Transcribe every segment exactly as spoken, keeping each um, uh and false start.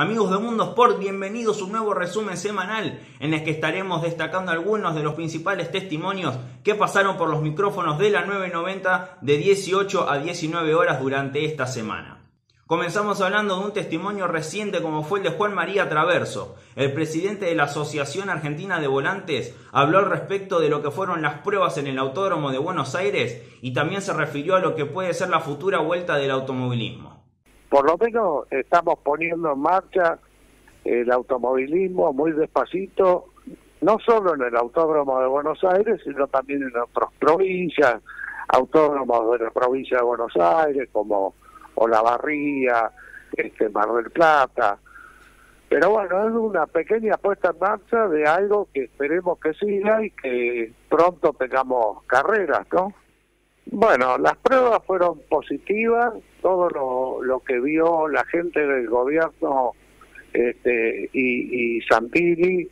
Amigos de Mundo Sport, bienvenidos a un nuevo resumen semanal en el que estaremos destacando algunos de los principales testimonios que pasaron por los micrófonos de la nueve noventa de dieciocho a diecinueve horas durante esta semana. Comenzamos hablando de un testimonio reciente como fue el de Juan María Traverso. El presidente de la Asociación Argentina de Volantes habló al respecto de lo que fueron las pruebas en el Autódromo de Buenos Aires y también se refirió a lo que puede ser la futura vuelta del automovilismo. Por lo menos estamos poniendo en marcha el automovilismo muy despacito, no solo en el Autódromo de Buenos Aires, sino también en otras provincias, autódromos de la provincia de Buenos Aires, como Olavarría, este, Mar del Plata. Pero bueno, es una pequeña puesta en marcha de algo que esperemos que siga y que pronto tengamos carreras, ¿no? Bueno, las pruebas fueron positivas, todo lo, lo que vio la gente del gobierno este, y, y Santilli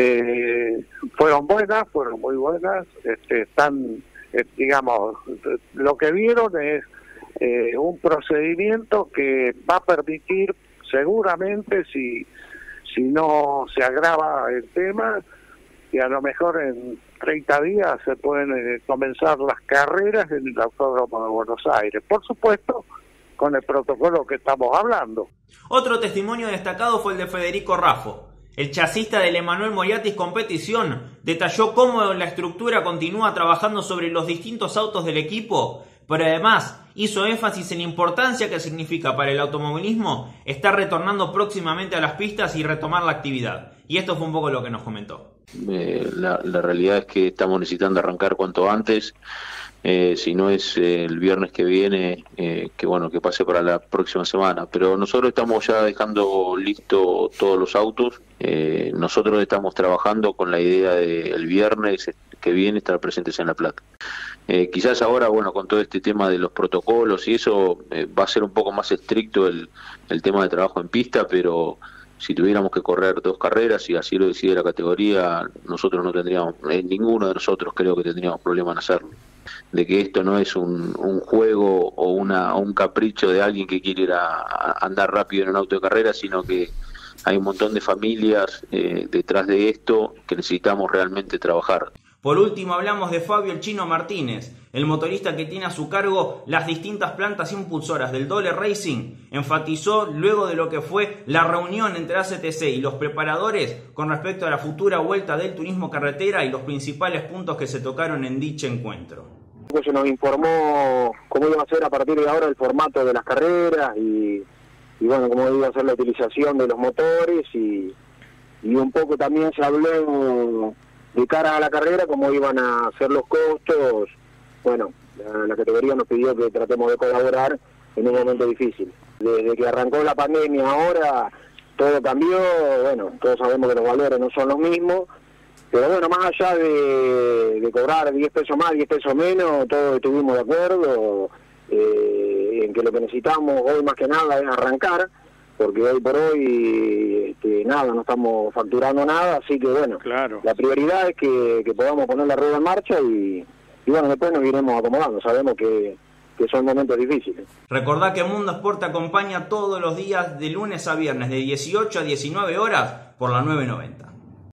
eh, fueron buenas, fueron muy buenas, este, están, eh, digamos, lo que vieron es eh, un procedimiento que va a permitir seguramente, si, si no se agrava el tema, que a lo mejor en treinta días se pueden eh, comenzar las carreras en el Autódromo de Buenos Aires. Por supuesto, con el protocolo que estamos hablando. Otro testimonio destacado fue el de Federico Raffo. El chasista del Emanuel Moriatis Competición detalló cómo la estructura continúa trabajando sobre los distintos autos del equipo, pero además hizo énfasis en la importancia que significa para el automovilismo estar retornando próximamente a las pistas y retomar la actividad. Y esto fue un poco lo que nos comentó. Eh, la, la realidad es que estamos necesitando arrancar cuanto antes, eh, si no es eh, el viernes que viene, eh, que bueno, que pase para la próxima semana. Pero nosotros estamos ya dejando listo todos los autos, eh, nosotros estamos trabajando con la idea de el viernes que viene estar presentes en La Plata. Eh, quizás ahora, bueno, con todo este tema de los protocolos y eso, eh, va a ser un poco más estricto el, el tema de trabajo en pista, pero si tuviéramos que correr dos carreras y así lo decide la categoría, nosotros no tendríamos, eh, ninguno de nosotros creo que tendríamos problema en hacerlo. De que esto no es un, un juego o una un capricho de alguien que quiere ir a, a andar rápido en un auto de carrera, sino que hay un montón de familias eh, detrás de esto que necesitamos realmente trabajar. Por último hablamos de Fabio el Chino Martínez, el motorista que tiene a su cargo las distintas plantas impulsoras del Dole Racing. Enfatizó luego de lo que fue la reunión entre A C T C y los preparadores con respecto a la futura vuelta del turismo carretera y los principales puntos que se tocaron en dicho encuentro. Se nos informó cómo iba a ser a partir de ahora el formato de las carreras y, y bueno, cómo iba a ser la utilización de los motores y, y un poco también se habló de cara a la carrera, cómo iban a ser los costos. Bueno, la, la categoría nos pidió que tratemos de colaborar en un momento difícil. Desde que arrancó la pandemia ahora, todo cambió, bueno, todos sabemos que los valores no son los mismos, pero bueno, más allá de, de cobrar diez pesos más, diez pesos menos, todos estuvimos de acuerdo eh, en que lo que necesitamos hoy más que nada es arrancar, porque hoy por hoy este, nada, no estamos facturando nada, así que bueno, claro, la prioridad es que, que podamos poner la rueda en marcha y, y bueno, después nos iremos acomodando, sabemos que, que son momentos difíciles. Recordá que Mundo Sport te acompaña todos los días de lunes a viernes de dieciocho a diecinueve horas por la nueve noventa.